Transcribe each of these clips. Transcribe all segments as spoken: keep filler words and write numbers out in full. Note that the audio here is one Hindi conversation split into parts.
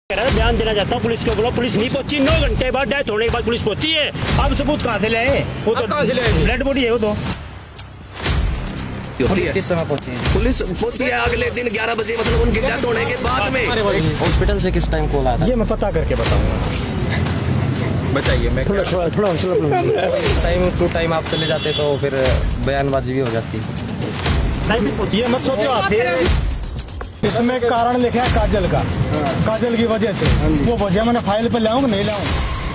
बयान देना चाहता हूँ पुलिस को, बोलो पुलिस नहीं पहुंची, नौ घंटे बाद डेथ होने के बाद पुलिस पहुंची है। अब सबूत कहाँ से ले आए? वो तो कहाँ से ले आए? डेड बॉडी है वो तो। पुलिस किस समय पहुंची है? पुलिस पहुंची है अगले दिन ग्यारह बजे, मतलब उनकी डेथ होने के बाद में। हॉस्पिटल से किस टाइम कॉल आया था? ये मैं पता करके बताऊंगा। बताइए। मैं थोड़ा थोड़ा थोड़ा टाइम टू टाइम आप चले जाते तो फिर बयानबाजी भी हो जाती। ये मत सोचो आप, इसमें कारण लिखा है काजल का, काजल की वजह से वो वजह मैंने फाइल पे लाऊं नहीं लाऊं।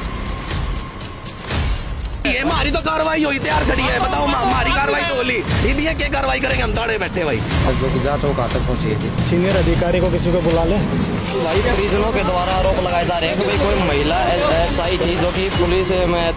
ये हमारी तो कार्रवाई हुई तैयार खड़ी है, बताओ हमारी कार्रवाई तो होली, इसलिए क्या कार्रवाई करेंगे हम ताड़े बैठे भाई। जो की जांच वो कहाँ तक पहुंची है? सीनियर अधिकारी को किसी को बुला ले भाई। परिजनों के द्वारा आरोप लगाए जा रहे हैं कि भाई कोई महिला ऐसा ही थी जो कि पुलिस में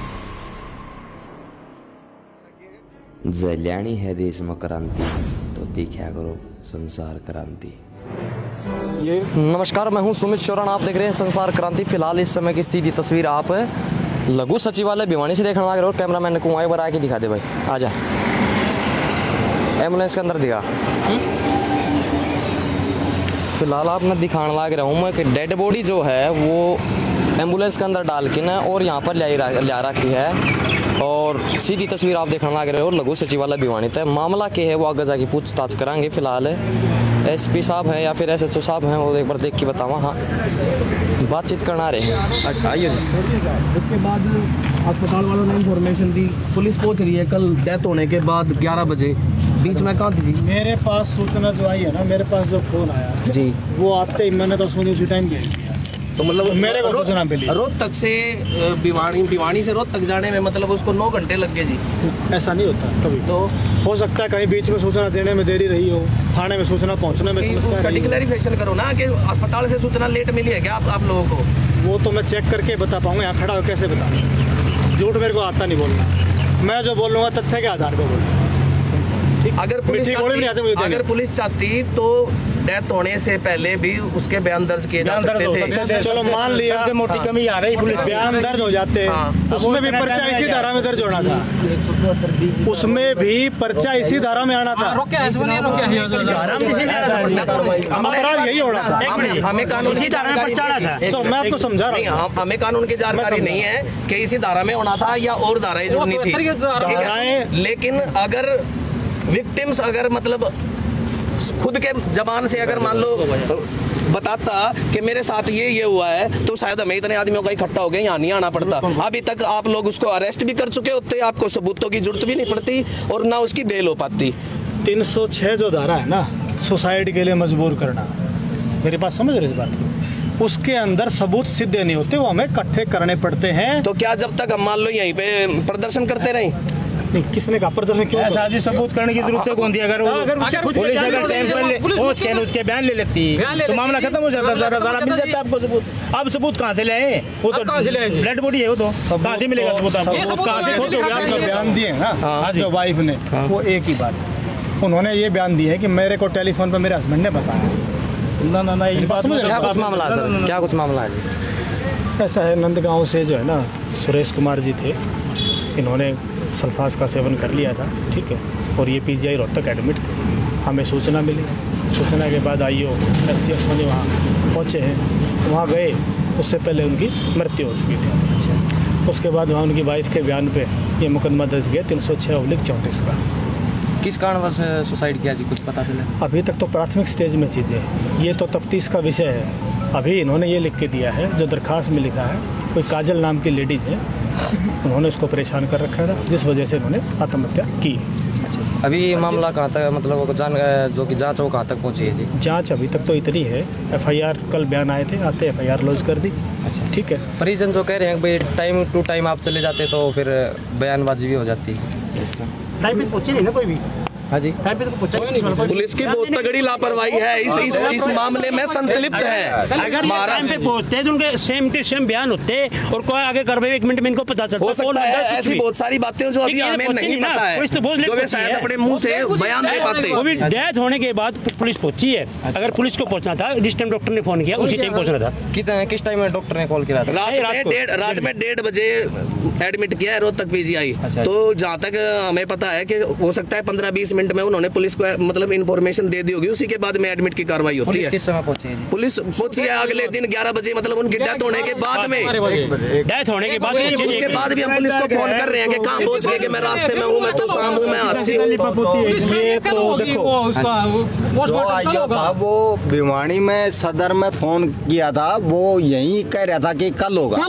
जल्याणी है देश में क्रांति तो देखा करो संसार क्रांति। ये नमस्कार, मैं हूं सुमित चौरान, आप देख रहे हैं संसार क्रांति। फिलहाल इस समय की सीधी तस्वीर आप लघु सचिवालय भिवानी से देखने लगे और कैमरामैन को वहीं पर आके दिखा दे भाई, आजा एम्बुलेंस के अंदर दिखा। फिलहाल आप मैं दिखाने लग रहा हूँ मैं कि डेड बॉडी जो है वो एम्बुलेंस के अंदर डाल के ना और यहाँ पर ला रखी है और सीधी तस्वीर आप देखने लग रहे हो लघु सचिवालय भिवानी तक। मामला क्या है वो आगे जाके पूछताछ करांगे। फिलहाल एसपी साहब हैं या फिर एसएचओ साहब हैं वो एक बार देख के बतावा। हाँ, बातचीत करना रहे हैं। आइए। उसके बाद अस्पताल वालों ने इन्फॉर्मेशन दी, पुलिस पहुंच रही है कल डेथ होने के बाद ग्यारह बजे। बीच में कहाँ थी? मेरे पास सूचना जो आई है ना, मेरे पास जो फोन आया जी वो आते ही मैंने तो सुनी उसी टाइम भेज दिया। तो मतलब मेरे को सूचना मिली रोहतक से भिवानी, भिवानी से रोहतक जाने में मतलब उसको नौ घंटे लग गए जी। ऐसा नहीं होता कभी, तो हो सकता है कहीं बीच में सूचना देने में देरी रही हो, थाने में सूचना पहुंचने में समस्या। क्लैरिफिकेशन करो ना कि अस्पताल से सूचना लेट मिली है क्या आप, आप लोगों को? वो तो मैं चेक करके बता पाऊंगा, यहाँ खड़ा हो कैसे बता। झूठ मेरे को आता नहीं बोलना, मैं जो बोल लूँगा तथ्य के आधार पर बोलूँगा। अगर पुलिस चाहती, अगर पुलिस चाहती तो डेथ होने से पहले भी उसके बयान दर्ज किए जा सकते थे। चलो मान लिया सबसे मोटी कमी आ रही पुलिस बयान दर्ज हो जाते हैं, उसमें भी पर्चा इसी धारा में दर्ज होना था, उसमें भी पर्चा इसी धारा में आना था। अपराध यही होना था, हमें कानून इसी धारा में पर्चा आना था। तो मैं आपको समझा रहा हूँ, हमें कानून की जानकारी नहीं है कि इसी धारा में होना था या और धाराएं जोड़नी थी। लेकिन अगर विक्टिम्स अगर मतलब खुद के जबान से अगर मान लो तो बताता कि मेरे साथ ये ये हुआ है तो शायद हमें इतने आदमियों का इकट्ठा हो गए यहाँ नहीं आना पड़ता। अभी तक आप लोग उसको अरेस्ट भी कर चुके होते, आपको सबूतों की जरूरत भी नहीं पड़ती और ना उसकी बेल हो पाती। तीन सौ छह जो धारा है ना, सुसाइड के लिए मजबूर करना, मेरी बात समझ रहे इस बात को, उसके अंदर सबूत सिद्ध नहीं होते, वो हमें इकट्ठे करने पड़ते हैं। तो क्या जब तक हम मान लो यहीं पे प्रदर्शन करते रहे? नहीं, किसने कहा प्रदर्शन क्यों? ऐसा जी सबूत करने की जरूरत कौन थी? अगर पुलिस अगर टाइम पर पहुंच के उसके बयान ले लेती तो मामला खत्म हो जाता, सारा सारा मिल जाता आपको सबूत। अब सबूत कहाँ से ले आए? वो तो डेड बॉडी है, वो तो कहाँ से मिलेगा सबूत? आपको बयान दिए ना जो वाइफ ने, वो एक ही बात उन्होंने ये बयान दिया है कि मेरे को टेलीफोन पर मेरे हस्बैंड ने बताया। ना ना ना इस बात में क्या कुछ मामला है सर? क्या कुछ मामला है? ऐसा है, नंदगांव से जो है ना सुरेश कुमार जी थे, इन्होंने सल्फास का सेवन कर लिया था, ठीक है, और ये पीजीआई रोहतक एडमिट थे। हमें सूचना मिली, सूचना के बाद आईओ एससीएस ने वहाँ पहुँचे हैं, वहाँ गए, उससे पहले उनकी मृत्यु हो चुकी थी। उसके बाद वहाँ उनकी वाइफ के बयान पे ये मुकदमा दर्ज गया तीन सौ छः ऑब्लिक चौंतीस का। किस कारणवश सुसाइड किया जी, कुछ पता चला? अभी तक तो प्राथमिक स्टेज में चीज़ें, ये तो तफ्तीश का विषय है। अभी इन्होंने ये लिख के दिया है, जो दरखास्त में लिखा है, कोई काजल नाम की लेडीज़ है, उन्होंने उसको परेशान कर रखा था, जिस वजह से उन्होंने आत्महत्या की। अभी मामला कहाँ तक, मतलब जान जो कि जांच वो कहाँ तक पहुँची है जी? जांच अभी तक तो इतनी है, एफआईआर कल बयान आए थे, आते एफआईआर लॉन्च कर दी। अच्छा, ठीक है। परिजन जो कह रहे हैं भाई टाइम टू टाइम आप चले जाते तो फिर बयानबाजी भी हो जाती है। टाइम पे पहुंचे नहीं ना कोई भी। हाँ जी, पुलिस की बहुत तगड़ी लापरवाही है इस इस, इस मामले में, संतलिप्त है। अगर टाइम पे पहुंचते तो उनके सेम टू सेम बयान होते और कोई आगे कर एक मिनट में इनको पता चलता। हो सकता है ऐसी बहुत सारी बातें जो अभी हमें नहीं पता है, जो वे शायद अपने मुंह से बयान दे पाते। वो भी डेथ होने के बाद पुलिस पहुंची है। अगर पुलिस को पहुंचना था, जिस टाइम डॉक्टर ने फोन किया उसी टाइम पहुंचना था। कितने किस टाइम में डॉक्टर ने कॉल किया था? रात में डेढ़ रात में डेढ़ बजे एडमिट किया है रोहतक पीजीआई। तो जहाँ तक हमें पता है कि हो सकता है पंद्रह बीस मिनट में उन्होंने पुलिस को मतलब इन्फॉर्मेशन दे दी होगी, उसी के बाद में एडमिट की कार्रवाई होती है। किस समय पहुंची है? पुलिस पहुंची है अगले दिन ग्यारह बजे, मतलब उनकी डेथ होने के बाद में, डेथ होने के बाद उसके बाद भी हम पुलिस को फोन कर रहे हैं कि कहाँ पहुंच गए, कि मैं रास्ते में हूँ, मैं तो शाम हूँ, मैं हासी हूँ। जो आया था वो भिवानी में सदर में फोन किया था, वो यही कह रहा था कि कल होगा,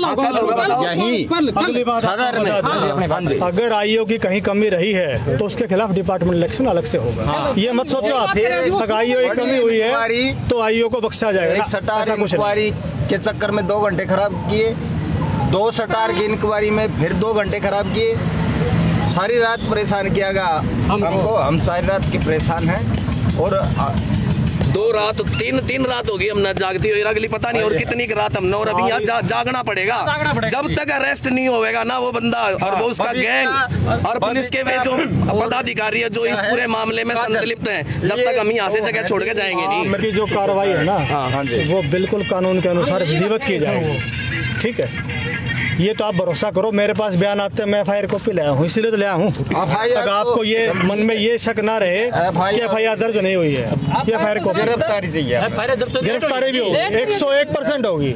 यही सदर में। अगर आईओ की कहीं कमी रही है तो उसके खिलाफ डिपार्टमेंट इलेक्शन अलग से होगा। ये मत सोचो आप अगर आईओ की कमी हुई है तो आईओ को बख्शा जाएगा। एक सटार इंक्वायरी के चक्कर में दो घंटे खराब किए, दो सटार की इंक्वायरी में फिर दो घंटे खराब किए, सारी रात परेशान किया गया हमको। हम सारी रात के परेशान हैं और दो रात तीन तीन रात होगी हम न जागती हुई, अगली पता नहीं और कितनी की रात हमने, और अभी यहाँ जा, जागना पड़ेगा जब तक अरेस्ट नहीं होगा ना वो बंदा और वो उसका गैंग और पुलिस के वे जो पदाधिकारी है जो इस पूरे मामले में संलिप्त हैं, जब तक हम यहाँ से जगह छोड़ के जाएंगे नहीं। की जो कार्रवाई है ना वो बिल्कुल कानून के अनुसार विधिवत की जाएगी, ठीक है। ये तो आप भरोसा करो, मेरे पास बयान आते हैं, मैं एफ आई आर कॉपी लाया हूँ, इसीलिए तो लाया हूँ। अगर आपको ये मन में ये शक ना रहे कि एफ आई आर दर्ज नहीं हुई है, एफ आई आर कॉपी गिरफ्तारी चाहिए, गिरफ्तारी भी होगी, एक सौ एक परसेंट होगी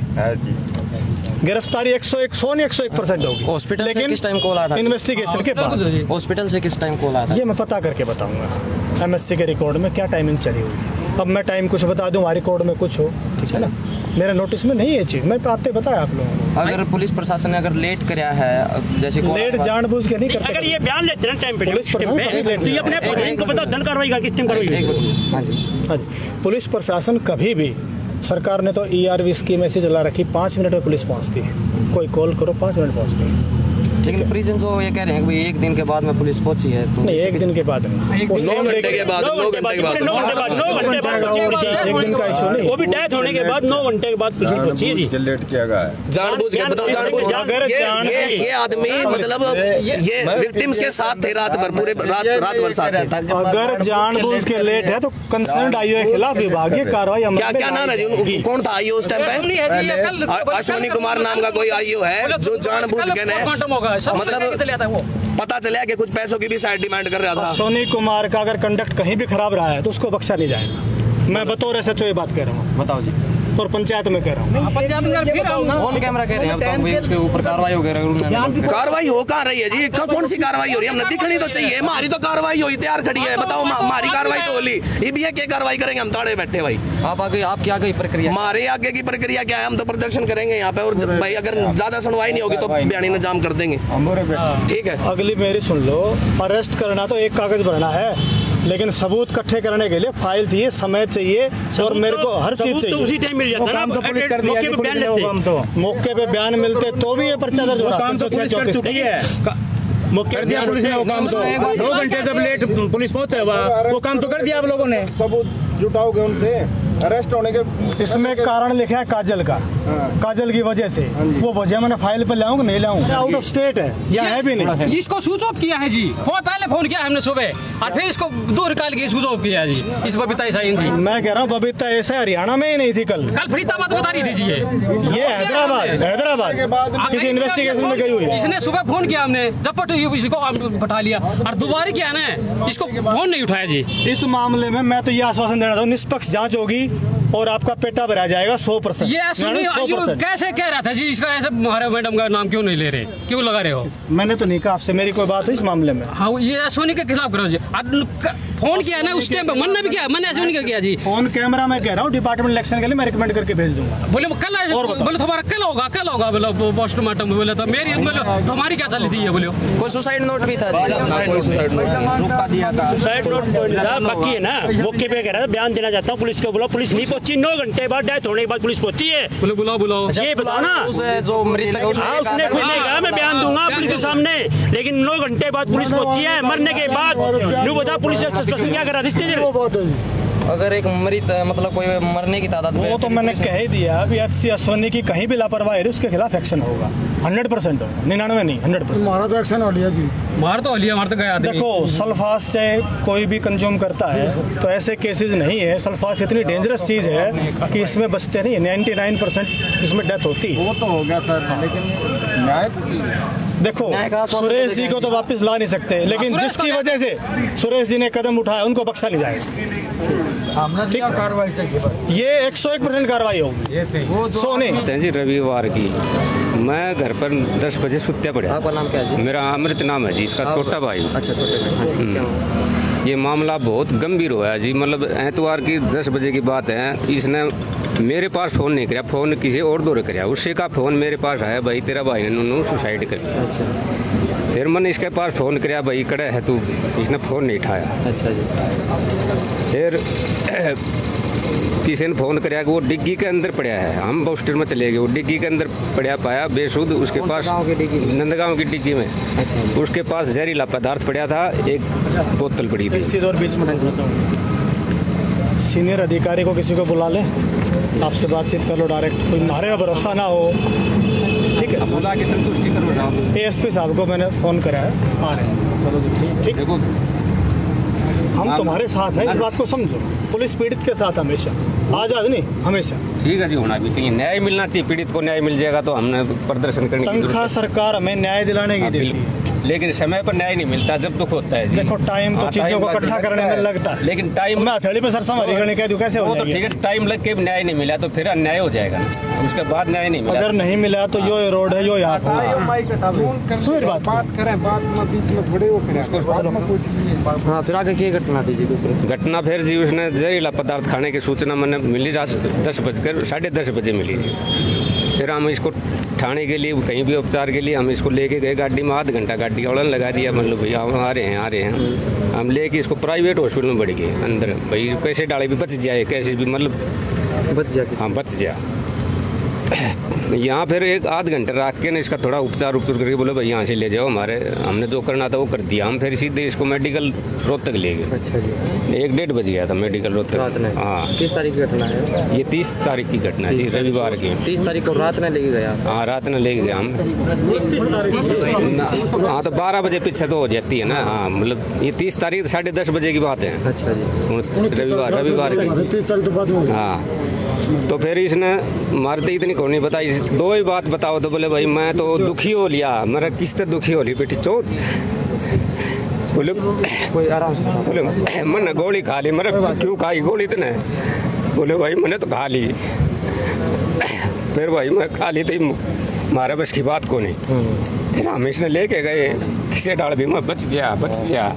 गिरफ्तारी, एक सौ एक सौ नहीं एक सौ एक परसेंट होगी। हॉस्पिटल से किस टाइम कॉल आया था? इन्वेस्टिगेशन के बाद। हॉस्पिटल से किस टाइम कॉल आया था? ये मैं पता करके बताऊंगा एम एस सी के रिकॉर्ड में क्या टाइमिंग चली हुई। अब मैं टाइम कुछ बता दूं, हमारे रिकॉर्ड में कुछ हो, ठीक है ना, मेरे नोटिस में नहीं है चीज़, मैं आपने बताया आप लोगों को। अगर पुलिस प्रशासन ने अगर लेट कराया है, जैसे लेट जानबूझ के नहीं करते, अगर ये बयान लेते हैं टाइम पे पुलिस तो ये अपने को पता धन कार्रवाई का किस टाइम कार्रवाई। हाँ जी हाँ जी, पुलिस प्रशासन कभी भी, सरकार ने तो ई आर वी स्कीम ऐसी चला रखी, पाँच मिनट में पुलिस पहुंचती है, कोई कॉल करो पाँच मिनट पहुंचती है। लेकिन प्रिजन जो ये कह रहे हैं कि एक दिन के बाद में पुलिस पहुंची है, तो नहीं एक दिन के बाद नहीं, नौ घंटे के बाद, नौ घंटे के बाद, नौ घंटे बाद, नौ घंटे बाद एक दिन का इशू नहीं, वो भी डेथ होने के बाद नौ घंटे के बाद पुलिस पहुंची है जी। लेट किया गया है जानबूझ के, बताओ जानबूझ के ये ये आदमी मतलब ये विक्टिम्स के साथ थे रात भर, पूरे रात रात भर साथ थे। अगर जानबूझ के लेट है तो कंसर्न आईओ के खिलाफ विभागीय कार्रवाई। क्या क्या नाम है जी, कौन था आईओ उस टाइम पे? अश्विनी कुमार नाम का कोई आईओ है जो जानबूझ के ने मतलब पता चला कि कुछ पैसों की भी साइड डिमांड कर रहा था। सोनी कुमार का अगर कंडक्ट कहीं भी खराब रहा है तो उसको बख्शा नहीं जाएगा। मैं बतौर एस एच ओ ये बात कह रहा हूँ। बताओ जी। और पंचायत में कह रहा हूँ, पंचायत में ऑन कैमरा कह रहे हैं, अब उसके ऊपर कार्रवाई वगैरह कार्रवाई हो कहाँ रही है जी? कौन सी कार्रवाई हो रही है? हमने दिखनी तो चाहिए, हमारी तो कार्रवाई हुई तैयार खड़ी है, बताओ हमारी कार्रवाई तो होली, ये भी है क्या कार्रवाई करेंगे? हम ताड़े बैठे भाई। आप आगे आपकी आगे प्रक्रिया, हमारे आगे की प्रक्रिया क्या है? हम तो प्रदर्शन करेंगे यहाँ पे, और भाई अगर ज्यादा सुनवाई नहीं होगी तो बयानी निजाम कर देंगे, ठीक है। अगली मेरी सुन लो, अरेस्ट करना तो एक कागज भरना है, लेकिन सबूत इकट्ठे करने के लिए फाइल चाहिए, समय चाहिए, और मेरे को हर चीज चाहिए। उसी टाइम मिल जाता है ना, पुलिस कर दिया, मौके पे बयान लेते, मौके पे बयान मिलते तो भी ये पर्चा दर्ज होता। काम तो पुलिस कर चुकी है, मौके कर दिया पुलिस ने वो काम, तो दो घंटे जब लेट पुलिस पहुंचे वो काम तो कर दिया आप लोगों ने। सबूत जुटाओगे उनसे अरेस्ट होने के? इसमें कारण लिखा है काजल का, काजल की वजह से, वो वजह मैंने फाइल पे लाऊंगा नहीं लाऊंगा, आउट ऑफ स्टेट है या है भी नहीं। इसको स्विच ऑफ किया है जी, बहुत पहले फोन किया हमने सुबह, और फिर इसको दो निकाल के स्विच ऑफ किया है जी, इस बबीता ईसाई जी। मैं कह रहा हूँ बबीता ऐसा हरियाणा में ही नहीं थी, कल कल फरीदाबाद बता रही थी जी, ये हैदराबाद हैदराबाद किसी इन्वेस्टिगेशन में गई हुई है। इसने सुबह फोन किया, हमने झपट इसको बैठा लिया, और दोबारा किया ना, इसको फोन नहीं उठाया जी। इस मामले में मैं तो ये आश्वासन देना चाहूँ, निष्पक्ष जांच होगी और आपका पेटा भरा जाएगा सौ परसेंट। ये कैसे कह रहा था जी, इसका ऐसे हमारे मैडम का नाम क्यों नहीं ले रहे, क्यों लगा रहे हो? मैंने तो नहीं कहा आपसे, मेरी कोई बात हुई इस मामले में? हाँ, ये अश्विनी के खिलाफ करो जी। फोन किया ना उस टाइम, मैंने भी किया, मैंने अश्विनी का किया जी। ऑन कैमरा मैं कह रहा हूँ, डिपार्टमेंट इलेक्शन के लिए मैं रिकमेंड करके भेज दूंगा। बोले कल, बोले तुम्हारा कल होगा, कल होगा, बोले पोस्टमार्टम, बोले तो मेरी तुम्हारी क्या चली थी है, बोले कोई सुसाइड नोट भी था, सुसाइड नोट बाकी है ना, मौके पे कह रहा था बयान देना चाहता हूँ, पुलिस को बोला, पुलिस नहीं पहुंची, नौ घंटे बाद डेथ होने के बाद पुलिस पहुंची है। बोले बुलाओ बुलाओ, ये बताओ ना, जो मृतक है उसने खुद ने कहा मैं बयान दूंगा पुलिस के सामने, लेकिन नौ घंटे बाद पुलिस पहुंची है, मरने के बाद। न्यू बता पुलिस क्या करा दिखते अगर एक मृत मतलब कोई मरने की तादाद, वो तो मैंने कह ही दिया, अभी एच सी अश्विनी की कहीं भी लापरवाही है उसके खिलाफ एक्शन होगा, हंड्रेड परसेंट होगा, निन्यानवे नहीं हंड्रेड परसेंट। हमारा तो एक्शन हो लिया जी, मार तो हो लिया, मार तो गया। देखो सल्फास से कोई भी कंज्यूम करता है तो ऐसे केसेस नहीं है, सल्फास इतनी डेंजरस चीज है कि इसमें बचते नहीं, नाइन्टी नाइन परसेंट इसमें डेथ होती है। वो तो हो गया सर, लेकिन न्याय देखो सुरेश जी को तो वापस ला नहीं सकते, लेकिन जिसकी वजह से सुरेश जी ने कदम उठाया उनको बख्शा नहीं जाएगा। ठीक, कार्रवाई चाहिए, ये एक सौ एक परसेंट कार्रवाई होगी। सोने जी रविवार की मैं घर पर दस बजे सुत्या पड़ा। आपका नाम क्या है जी? मेरा अमृत नाम है जी, इसका छोटा भाई। अच्छा, छोटे भाई। ये मामला बहुत गंभीर हुआ है जी। मतलब एतवार की दस बजे की बात है, इसने मेरे पास फ़ोन नहीं किया, फ़ोन किसी और दौरे किया। उससे का फ़ोन मेरे पास आया, भाई तेरा भाई ने सुसाइड कर लिया। अच्छा। फिर मैंने इसके पास फ़ोन किया, भाई कड़ा है तू, इसने फ़ोन नहीं उठाया। अच्छा जी। फिर किसी ने फ़ोन कराया कि वो डिग्गी के अंदर पड़ा है। हम बस्टर में चले गए, वो डिग्गी के अंदर पड़ा पाया बेसुध। उसके पास नंदगांव की डिग्गी में। अच्छा। उसके पास जहरीला पदार्थ पड़ा था, एक बोतल पड़ी थी। और बीच में सीनियर अधिकारी को किसी को बुला ले, आपसे बातचीत कर लो डायरेक्ट, कोई हमारे का भरोसा ना हो। ठीक है, बुला के संतुष्टि करो। एएसपी साहब को मैंने फ़ोन करा है, आ रहे हैं। चलो ठीक, देखो हम तुम्हारे साथ हैं, इस बात को समझो। पुलिस पीड़ित के साथ हमेशा, आजाद नहीं हमेशा। ठीक है जी, होना भी चाहिए, न्याय मिलना चाहिए। पीड़ित को न्याय मिल जाएगा तो हमने प्रदर्शन करने की तनख्वाह सरकार हमें न्याय दिलाने की देती है, लेकिन समय पर न्याय नहीं मिलता जब दुख होता है जी। देखो टाइम तो चीजों को इकट्ठा करने में लगता है, लेकिन टाइम मैं हथेली पे सरसों हरी करने कह दूं कैसे हो जाएगा? तो ठीक है, टाइम लग के न्याय नहीं मिला तो फिर अन्याय हो जाएगा। उसके बाद न्याय नहीं मिला, अगर नहीं मिला तो यो रोड है, यो यहाँ बात करें, बात में बीच में थोड़े वो करें। हाँ, फिर आगे क्या घटना थी जी? घटना फिर जी उसने जहरीला पदार्थ खाने की सूचना मैंने मिली रात दस बजकर साढ़े दस बजे मिली। फिर हम इसको थाने के लिए कहीं भी उपचार के लिए हम इसको लेके गए गाड़ी में। आध घंटा गाड़ी औड़न लगा दिया, मतलब भैया हम आ रहे हैं आ रहे हैं हम लेके इसको प्राइवेट हॉस्पिटल में बढ़ गए अंदर। भाई कैसे डाले भी बच जाए, कैसे भी मतलब बच जाए। हाँ बच जा। यहाँ फिर एक आध घंटे रख के ना इसका थोड़ा उपचार उपचार करके बोले भाई यहाँ से ले जाओ, हमारे हमने जो करना था वो कर दिया। हम फिर सीधे इसको मेडिकल रोहतक ले गए। अच्छा जी। एक डेढ़ बज गया था मेडिकल रोहतक। हाँ, किस तारीख की घटना है? ये तीस तारीख की घटना है जी, रविवार की। तीस तारीख को रात में लेके गया? हाँ, रात में ले गए हम। हाँ, तो बारह बजे पीछे तो हो जाती है ना। हाँ, मतलब ये तीस तारीख साढ़े दस बजे की बात है। अच्छा जी। रविवार रविवार की। हाँ, तो फिर इसने मारते इतनी कौन नहीं बताई, दो ही बात बताओ। तो बोले भाई मैं तो दुखी हो लिया, मेरा किससे दुखी हो ली बेटी चोट। बोले कोई आराम से बोले मैंने गोली खा ली। मेरा क्यों खाई गोली इतने? बोले भाई मैंने तो खा ली। फिर भाई मैं खा ली थी, मारे बस की बात को नहीं। फिर हम इसने लेके गए, किसे डाल भी मैं बच जा बच जा।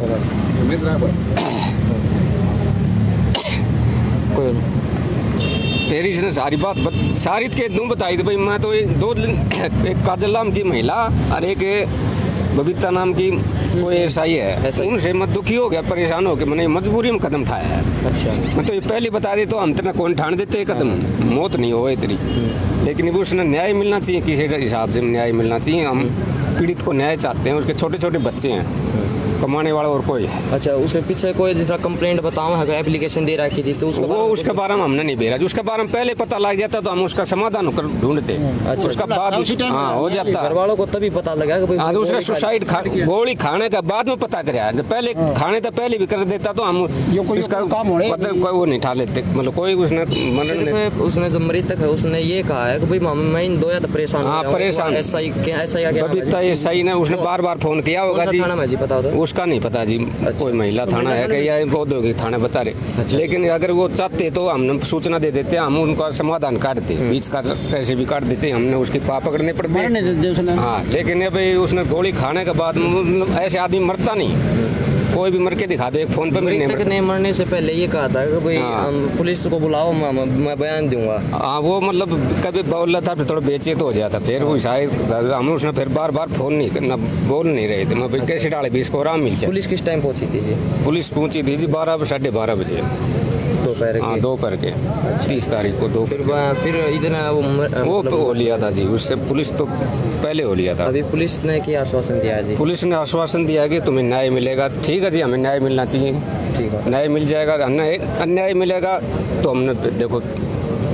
फिर इसने सारी बात बत, सारी के दूँ बताई थी भाई मैं तो दो एक काजल नाम की महिला और एक बबीता नाम की कोई ऐसा ही है, उनसे मैं दुखी हो गया, परेशान हो गया, मैंने मजबूरी में कदम उठाया है। अच्छा, मैं तो ये पहले बता दी तो हम तेना कौन ठान देते कदम, मौत नहीं हो इतनी। लेकिन उसने न्याय मिलना चाहिए, किसी हिसाब से न्याय मिलना चाहिए। हम पीड़ित को न्याय चाहते हैं, उसके छोटे छोटे बच्चे हैं, कमाने वाला और कोई है। अच्छा, उसके पीछे कोई जिस तरह कंप्लेंट बताओ है, एप्लीकेशन दे रखी थी तो उसको वो उसके बारे में हमने नहीं भेजा। उसके बारे में पहले पता लग जाता तो हम उसका समाधान कर ढूंढते। अच्छा, उसका बाद हाँ हो जाता। घर वालों को तभी पता लगा कि हाँ, उसने सुसाइड गोली खाने का बाद में पता कराया। जब पहले खाने तो पहले भी कर देता तो हम इसका वो नहीं ठा लेते। मतलब कोई उसने उसने जो मृतक है उसने ये कहा है कि भाई मैं इन दो या तो परेशान हाँ परेशान ऐसा ही ऐसा ही सही ने उसने बार बार फोन किया होगा जी। पता उसका नहीं पता जी। अच्छा। कोई महिला थाना है कि या औद्योगिक थाना बता रहे। अच्छा। लेकिन अगर वो चाहते तो हम सूचना दे देते, हम उनका समाधान काटते, बीच का कैसे भी काट देते। हमने उसके पाप पकड़ने पड़ते। हाँ, लेकिन अब उसने गोली खाने के बाद ऐसे आदमी मरता नहीं, कोई भी मर के दिखा दे। एक फोन पे मृतक ने मरने से पहले ये कहा था कि भाई हम पुलिस को बुलाओ, मैं बयान दूंगा। हाँ, वो मतलब कभी बोल रहा था, फिर थोड़ा बेचैन हो जाता। फिर वो शायद हम उसने फिर बार बार फोन नहीं करना, बोल नहीं रहे थे। मैं कैसे डाले भी इसको आराम मिल जाए। पुलिस किस टाइम पहुंची थी जी? पुलिस पहुंची थी जी बारह साढ़े बारह बजे दोपहर। हाँ, दोपहर के तीस तारीख को दो। फिर फिर इतना वो वो तो हो लिया था जी, उससे पुलिस तो पहले हो लिया था। अभी पुलिस ने क्या आश्वासन दिया जी? पुलिस ने आश्वासन दिया कि तुम्हें न्याय मिलेगा। ठीक है जी, हमें न्याय मिलना चाहिए। ठीक है, न्याय मिल जाएगा। अन्याय अन्याय मिलेगा तो हमने देखो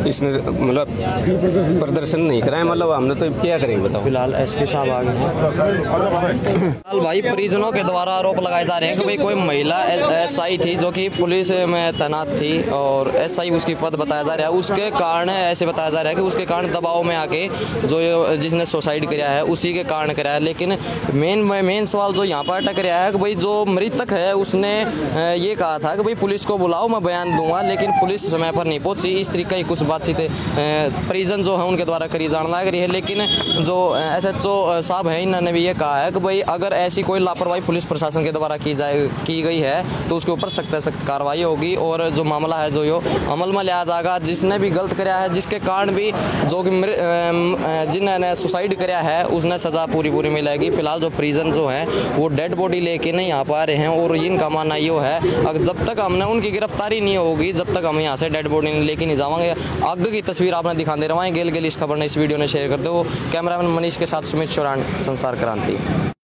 इसने मतलब प्रदर्शन नहीं कराया, मतलब हमने तो क्या करेंगे बताओ। फिलहाल एसपी साहब आ गए हैं। फिलहाल भाई परिजनों के द्वारा आरोप लगाए जा रहे हैं कि भाई कोई महिला एसआई थी जो कि पुलिस में तैनात थी और एसआई उसकी पद बताया जा रहा है, उसके कारण ऐसे बताया जा रहा है कि उसके कारण दबाव में आके जो जिसने सुसाइड किया है उसी के कारण कराया। लेकिन मेन मेन सवाल जो यहाँ पर अटक रहा है कि भाई जो मृतक है उसने ये कहा था कि भाई पुलिस को बुलाओ मैं बयान दूंगा, लेकिन पुलिस समय पर नहीं पहुंची। इस तरीके की कुछ बातचीत परिजन जो है उनके द्वारा करी जान लग रही है। लेकिन जो एसएचओ साहब हैं इन्होंने भी ये कहा है कि भाई अगर ऐसी कोई लापरवाही पुलिस प्रशासन के द्वारा की जाए की गई है तो उसके ऊपर सख्त सख्त कार्रवाई होगी और जो मामला है जो यो अमल में लिया जाएगा। जिसने भी गलत कराया है, जिसके कारण भी जो कि जिन्होंने सुसाइड कराया है उसने सजा पूरी पूरी मिलेगी। फिलहाल जो परिजन जो है वो डेड बॉडी लेके नहीं यहाँ पर आ रहे हैं और इनका मानना ये है अगर जब तक हमने उनकी गिरफ्तारी नहीं होगी जब तक हम यहाँ से डेड बॉडी लेके नहीं जावांगे। आगे की तस्वीर आपने दिखा दे रहे हैं गेल गेल इस खबर ने इस वीडियो ने शेयर कर दो। कैमरामैन मनीष के साथ सुमित चौरान, संसार क्रांति।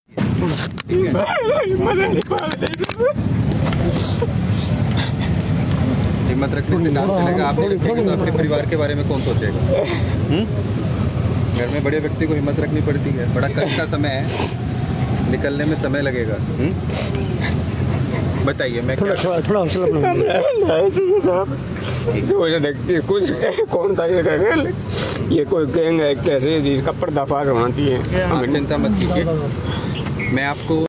हिम्मत रखने से काम चलेगा। आप नहीं रखेंगे तो अपने परिवार के बारे में कौन सोचेगा? घर में बड़े व्यक्ति को हिम्मत रखनी पड़ती है। बड़ा कष्ट का समय है, निकलने में समय लगेगा। बताइए मैं थोड़ा थोड़ा थोड़ा कुछ कौन सा ये ये कोई गैंग है कैसे जिसका पर्दाफाश होना चाहिए। चिंता मत कीजिए, मैं आपको